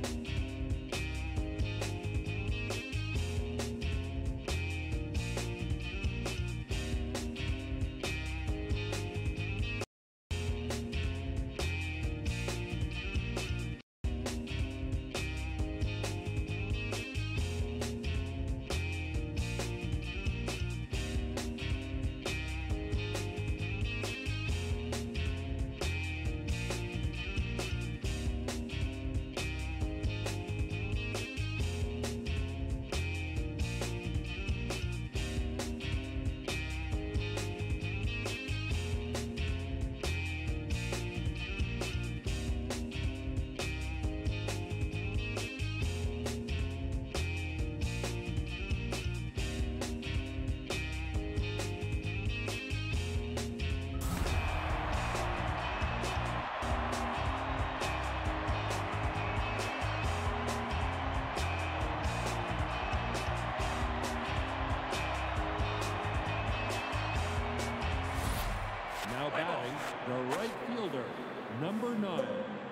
Now batting, the right fielder, number 9.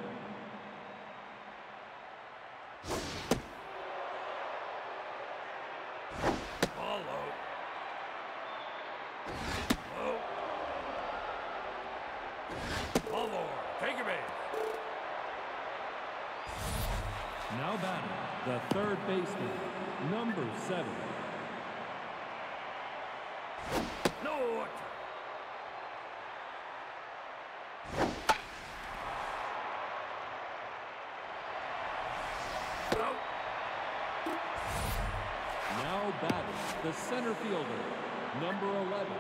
Ball low. Low. Ball lower. Take a base. Now batting, the third baseman, number 7. No. Out. Now batting, the center fielder, number 11.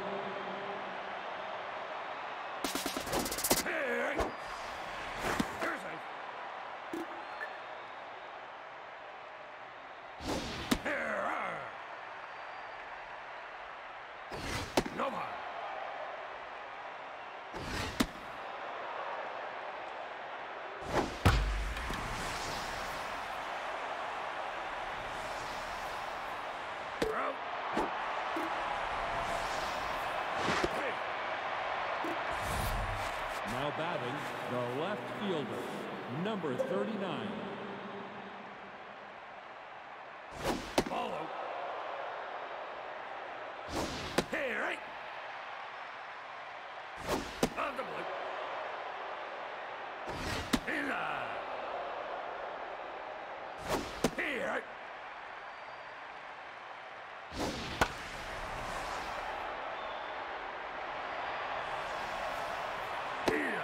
Hey. You're safe. Here. No more. Out. Hey. Now batting, the left fielder, number 39. Ball out. Hey, right. On the blue. Inside. Hey, right. Yeah.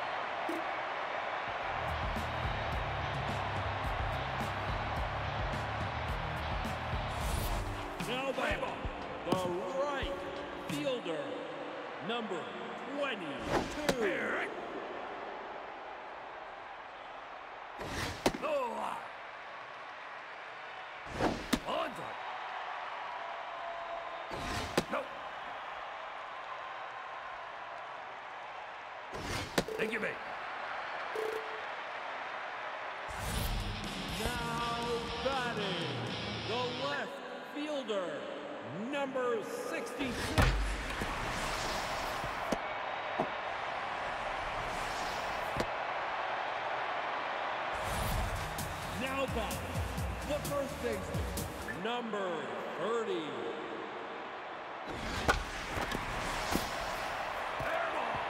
Now batting, the right fielder, number 22. Hey, right. No. On top. No. Thank you, mate. Now batting, the left fielder, number 66. Now batting, the first baseman, number 30. Air ball.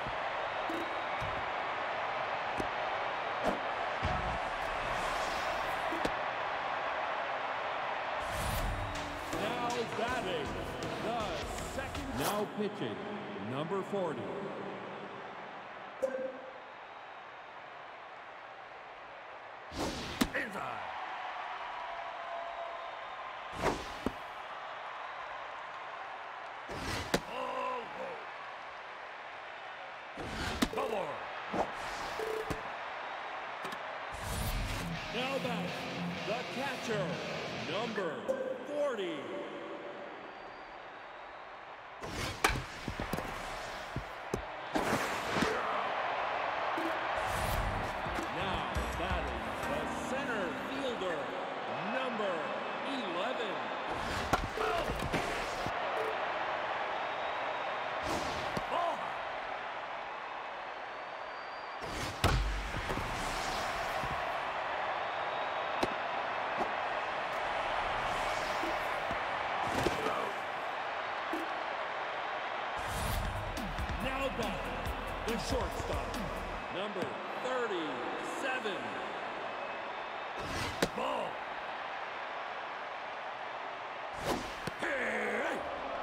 Now batting, the second. Now pitching, number 40. Inside. Oh, whoa. Bubble. Now batting, the catcher, number 40. Now batting, the center fielder, number 11. Ball. shortstop, number 37. Ball. Hey!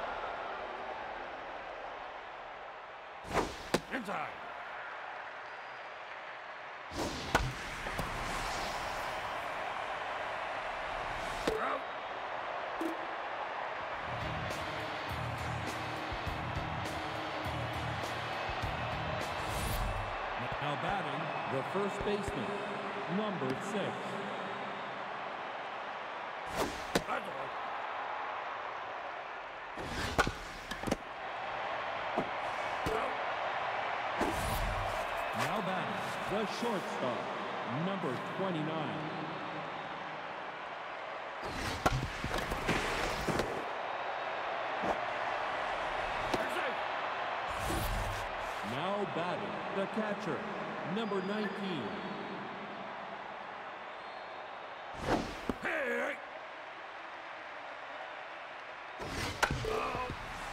Inside. Out. Now batting, the first baseman, number 6. That's all. Out. Now batting, the shortstop, number 29. You're safe. Now batting, the catcher, number 19. Hey! Out.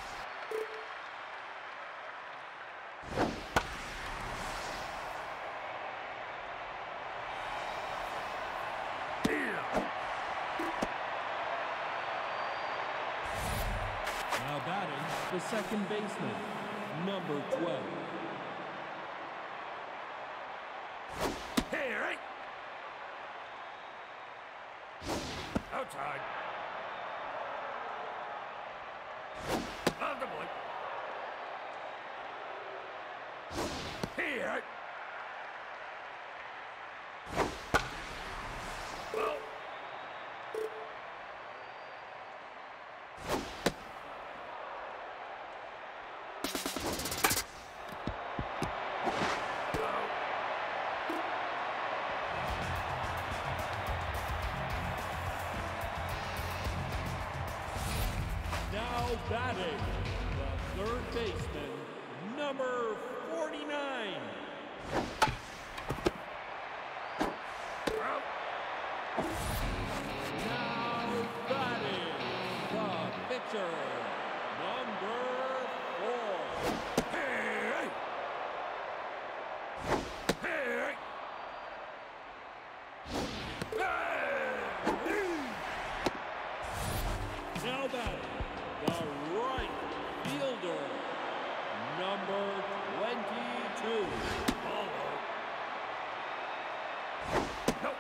Yeah. Now batting, the second baseman, number 12. Hey, right. Outside. On the boy. Hey, right. Well. Now batting, the third baseman, number 49. Out. Now batting, the pitcher, number 4. Hey! Hey! Hey! Now batting, the right fielder, number 22. Ball. Nope.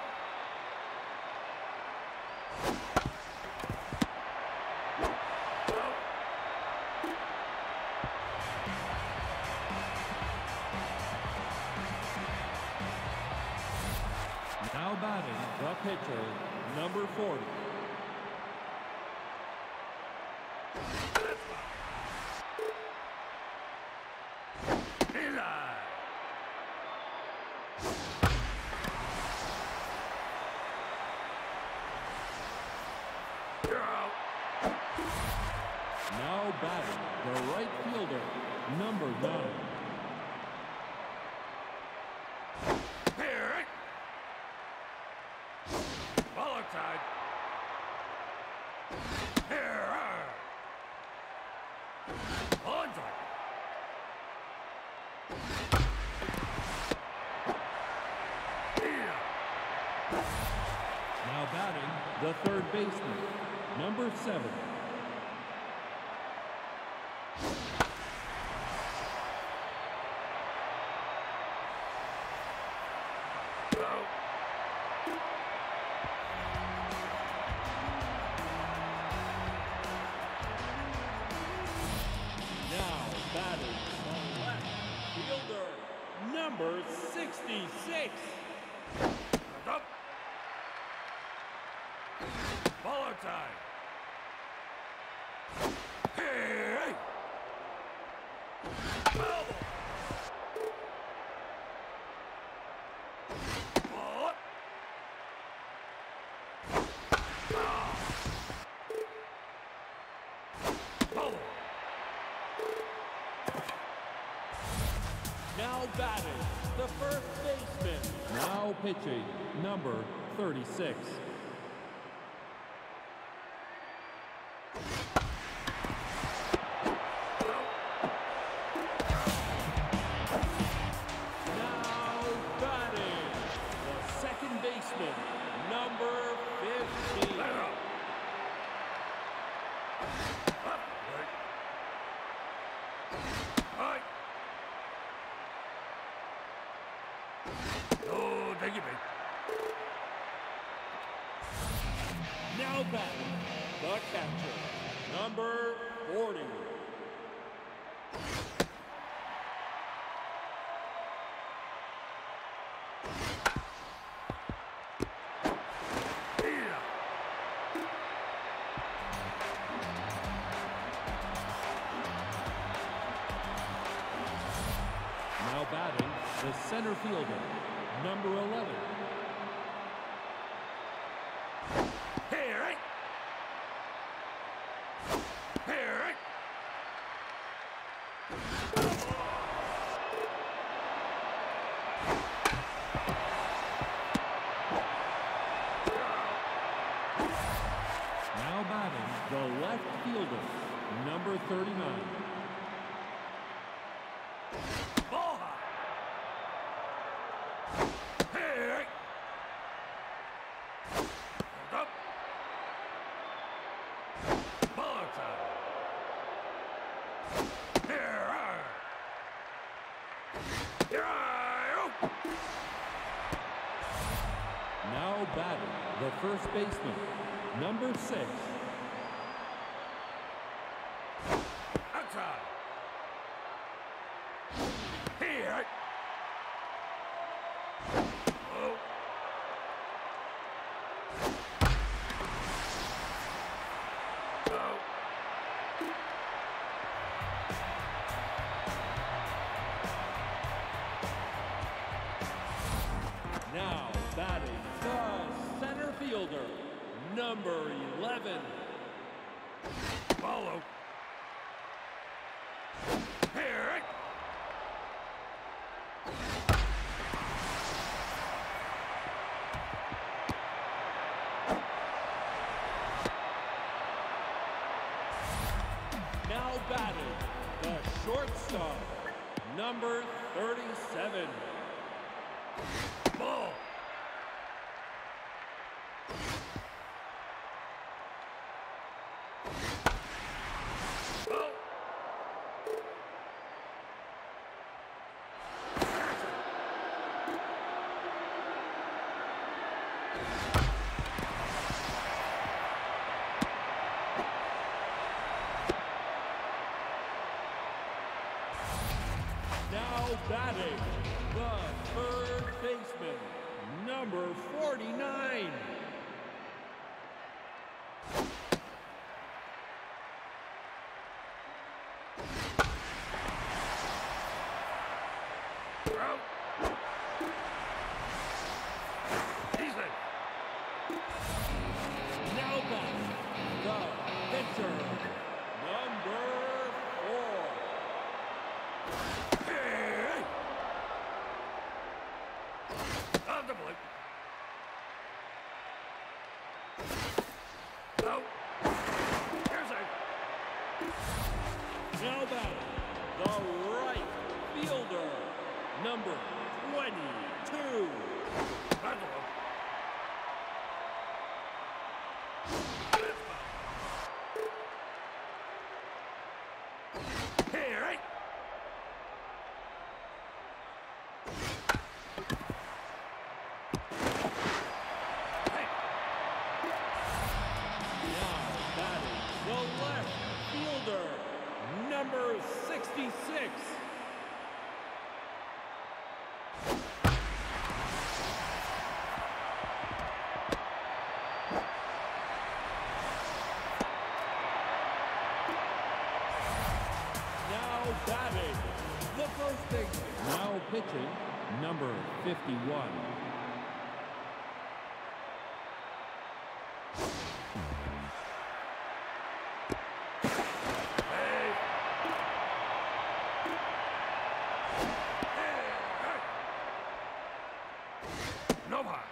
Out. Now batting, the pitcher, number 40. Inside. You're out. Now batting, the right fielder, number 9. Here, right. Ball outside. Here. Onside. Yeah. Now batting, the third baseman, number 7. Out. Now batting, the left fielder, number 66. Up. Ball outside. Hey! Ball. Ball up. Ball. Now batting, the first baseman. Now pitching, number 36. baseman, number 15. Let up. Up. Right. Oh, thank you, mate. Now batting, the catcher, number 40. Yeah. Now batting, the center fielder, number 11. Here, right? Here, right? Now batting, the left fielder, number 39. Ball high. Here, right? Hold up. Ball time. Here, right. Here, right. Now batting, the first baseman, number 6. Outside. Here, right? Oh. Oh. Now batting, the center fielder, number 11. Follow. Here, right? Now batting, the shortstop, number 37. Ball. Oh. Now batting, the third baseman, number 49. Out. Easy. Now batting, the pitcher, number 4. Hey! On the plate. Out. Here's a. Now batting, the right fielder, number 22. On the plate. Hey, right? Hey. Now batting, the left fielder, number 66. Now batting, the first baseman. Now pitching, number 51. Hey. Hey. No high.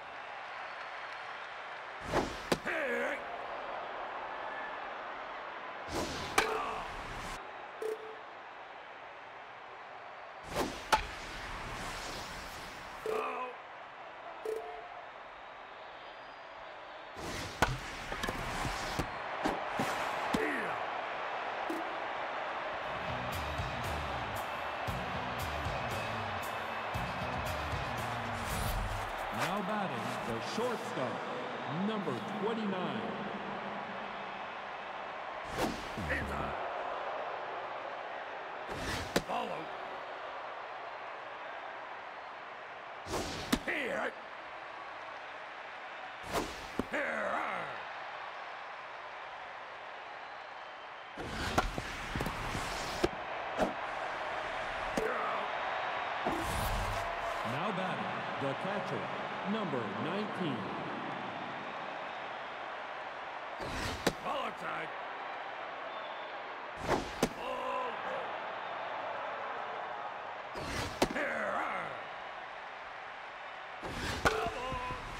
Hey. Oh. Shortstop, number 29. Inside. Follow. Here. Here. Now batting, the catcher, number 19. Ball outside. Ball. Here. Double.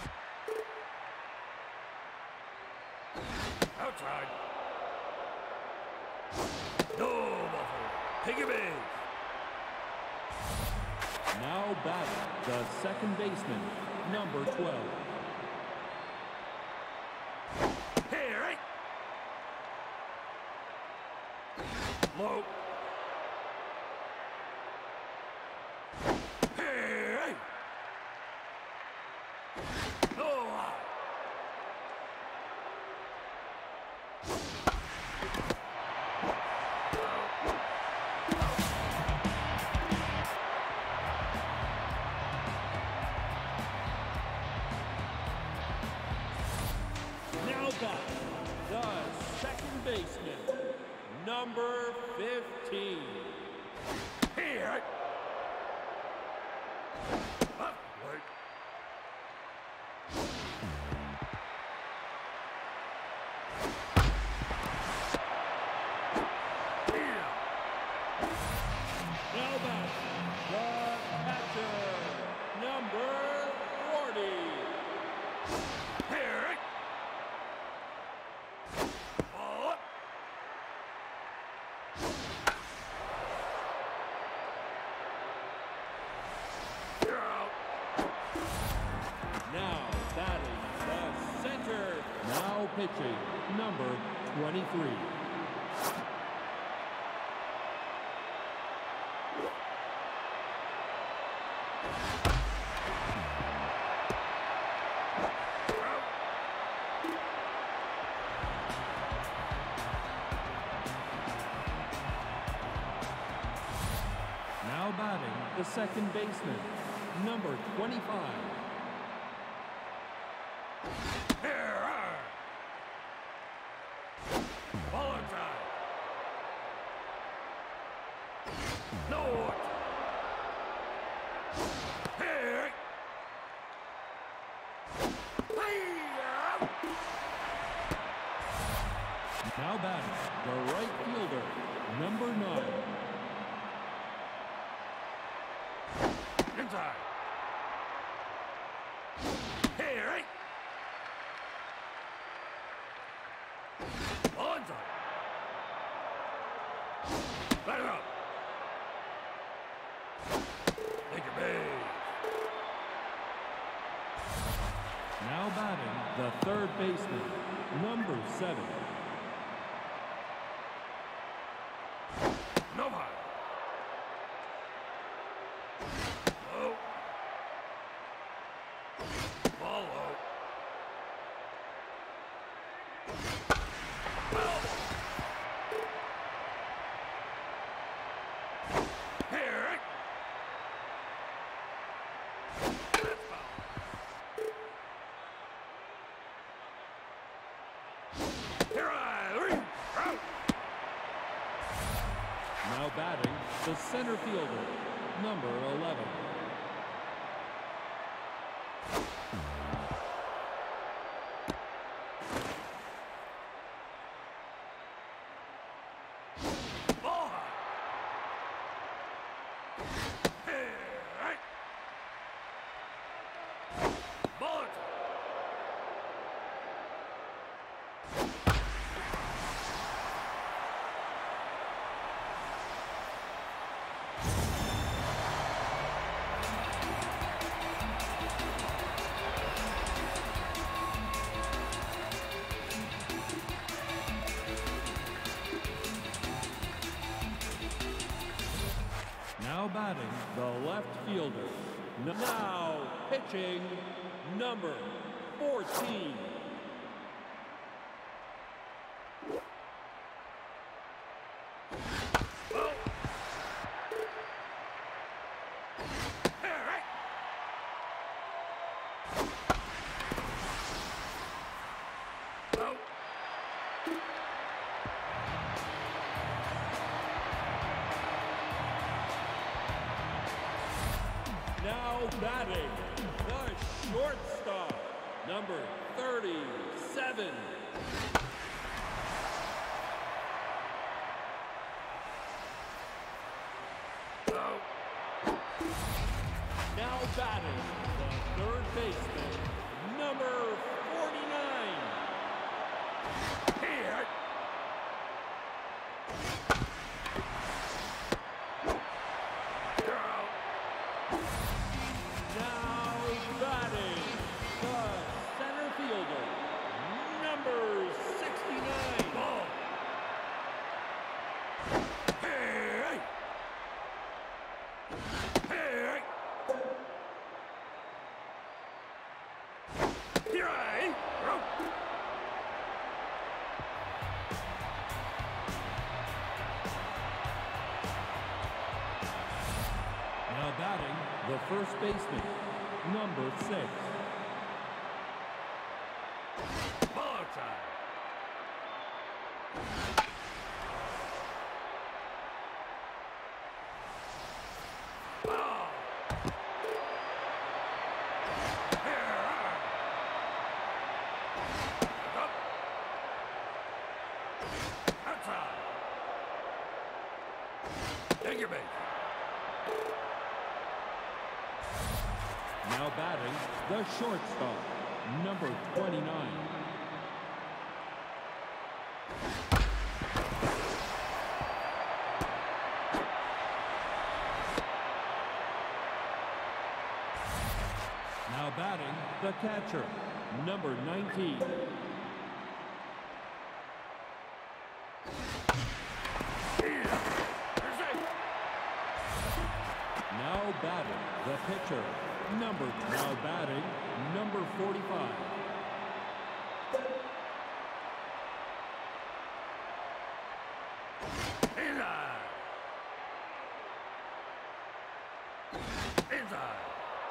Outside. No ball. Take a base. Now batting, the second baseman, number 12. Here. Low. Hey! No! Now batting, the second baseman, number 15. Here! Up, wait. Here! Now batting, the catcher, number 40. Here! Ball up. You're out. Now batting, the center. Now pitching, number 23. Now batting, the second baseman, number 25. Here! Ball inside. No! Here! Here! Now batting, the right fielder, number 9. Inside. Here! Onside. Let it up. Take your base. Now batting, the third baseman, number 7. No high. Low. Ball low. Here. That's foul. Here I out. Now batting, the center fielder, number 11. Ball high. Here. Ball outside. Now batting, the left fielder. Now pitching, number 14. Ball. Here, right. Ball. Now batting, the shortstop, number 37. Ball. Now batting, the third baseman, number 49. Here. You're out. Now batting, the center fielder, number 69. Ball. Hey. Hey. Here I. Now batting, the first baseman, number 6. Ball outside. Ball. Here. Up. Outside. Take your base. Now batting, the shortstop, number 29. Now batting, the catcher, number 19. Now batting, the pitcher, now batting, number 45. Inside. Inside.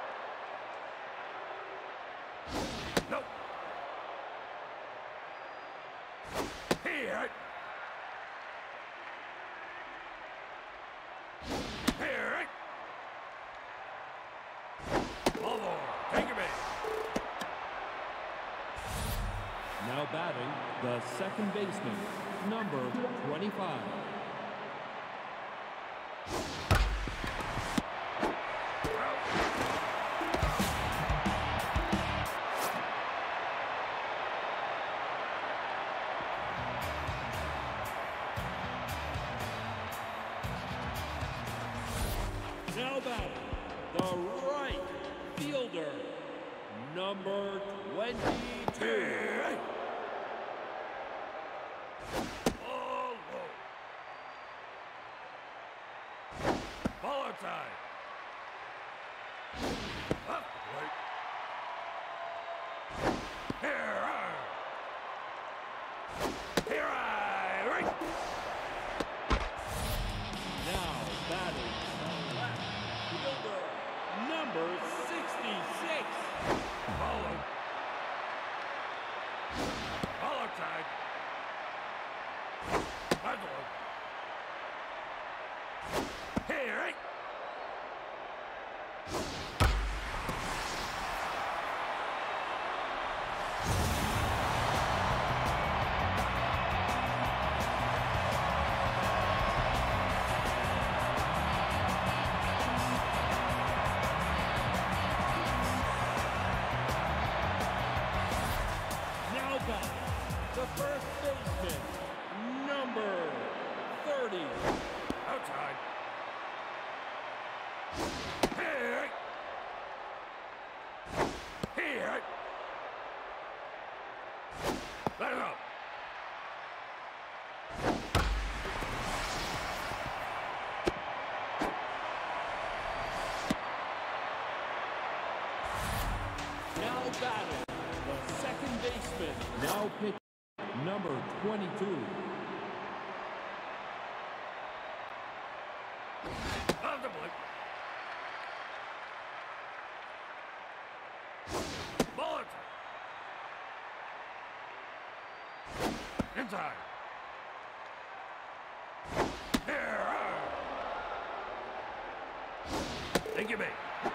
Nope. Here. Here. Ball four. Take your base. Now batting, the second baseman, number 25. Now batting, the right fielder, number 22. Here. Ball low. Ball outside. Up, right. Here, right. Now batting, the left fielder, number 66. Ball out. Ball outside. That's one. Here, right. Now batting, the first baseman, number 30. Outside. Here. Here. Let it up. Now batting, the Now pitch number 22. On the plate. Ball inside. Inside. Here. Thank you, mate.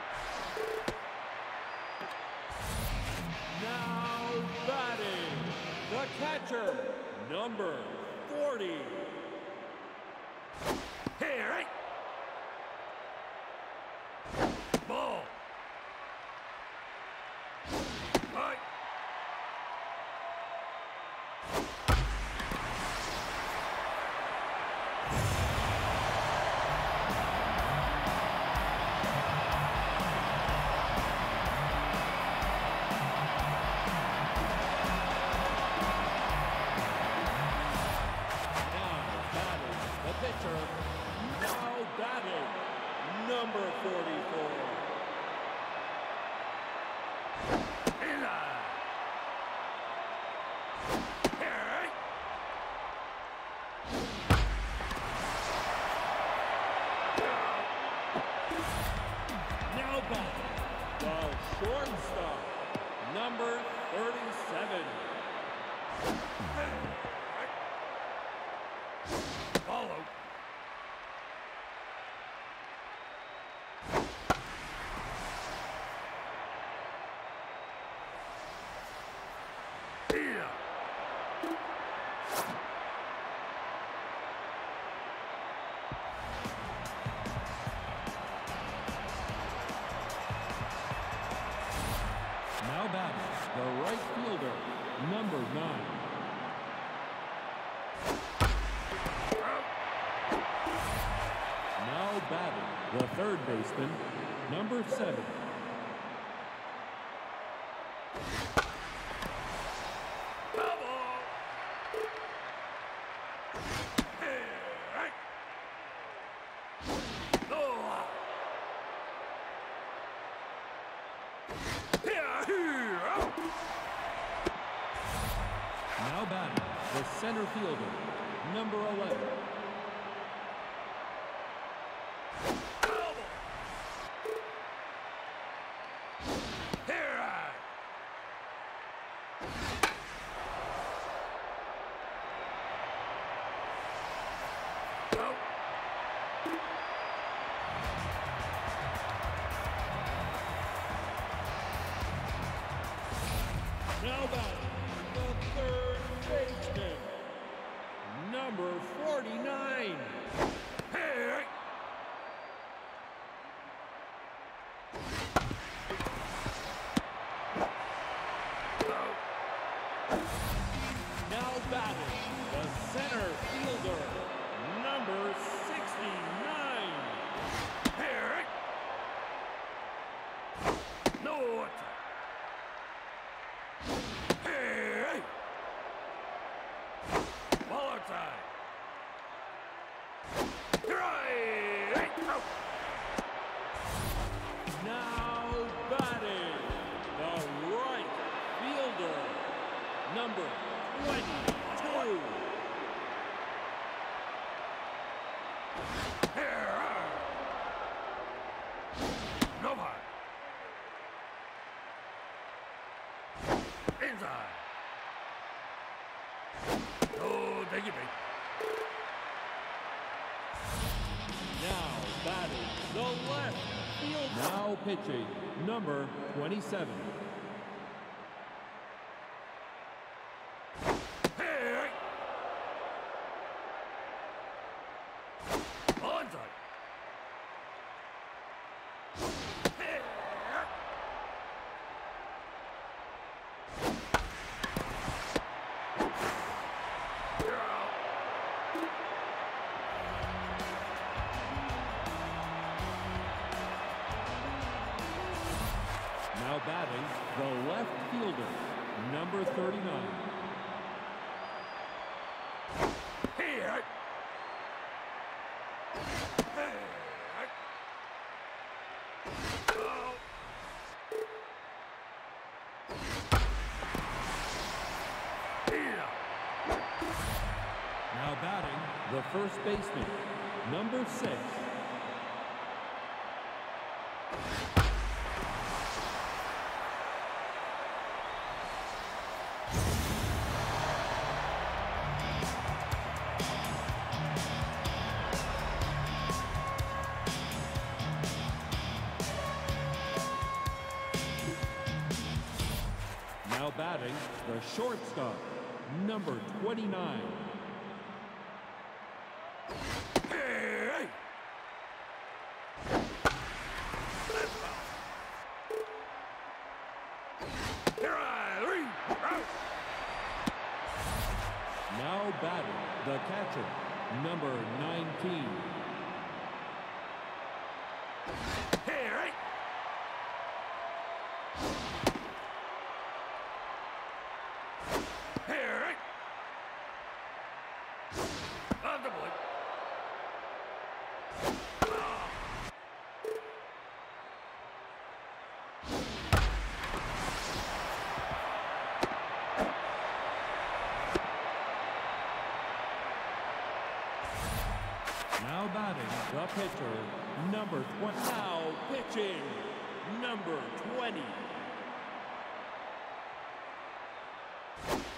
Now batting, the catcher, number 40. Here, right? Ball. Right. Now batting, number 44. Inside. Here, right? Now batting, the shortstop, number 37. Follow. Yeah. Now batting, the right fielder, number 9. Now batting, the third baseman, number 7. Now batting, the center fielder, number 11. Now batting, the third baseman, number 49. Hey! Now batting, the center fielder, number 69. Hey! No attack. Hey! Ball outside. Right! Out. Now batting, the right fielder, number 22. Here! No high. Inside. Oh, thank you, mate. Now batting, the left field. Now pitching, number 27. Hey! Onside. Hey! You're out. Now batting, the left fielder, number 39. Here! Hey! Oh! first baseman, number 6. Now batting, the shortstop, number 29. Hey! Here I three. Out. Now batting, the catcher, number 19. Here I. Here I. On the boy. Now batting, the pitcher, number 20. Now pitching, number 20.